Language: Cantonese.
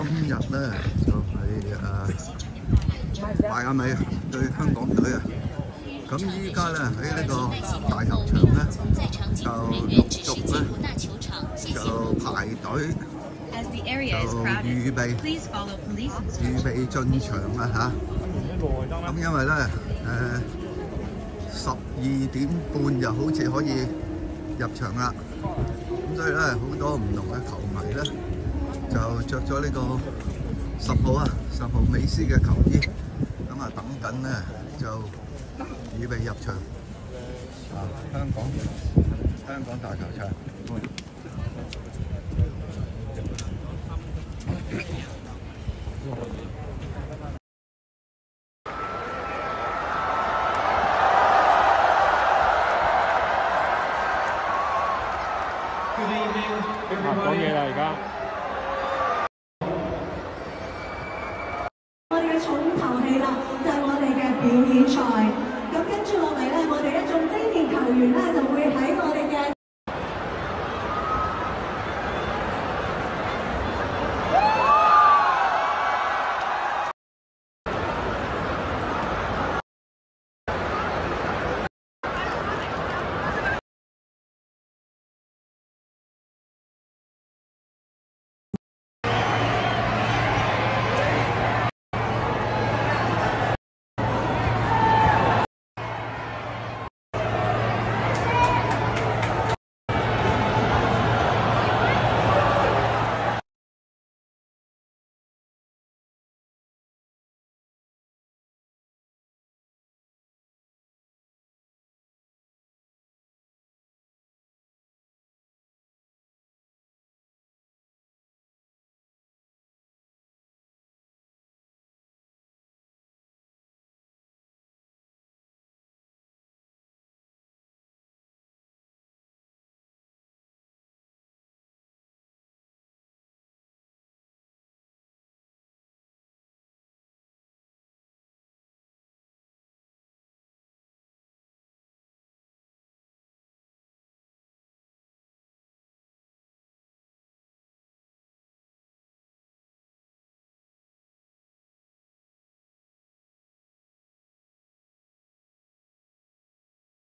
今日咧就係邁阿密對香港隊啊！咁依家咧喺呢個大球場咧就陸續咧就排隊就預備進場啦嚇。咁因為咧12點半就好似可以入場啦，咁所以咧好多唔同嘅球迷咧就着咗呢個10號啊，10號美斯嘅球衣，咁啊等緊咧就預備入場啊！香港大球場。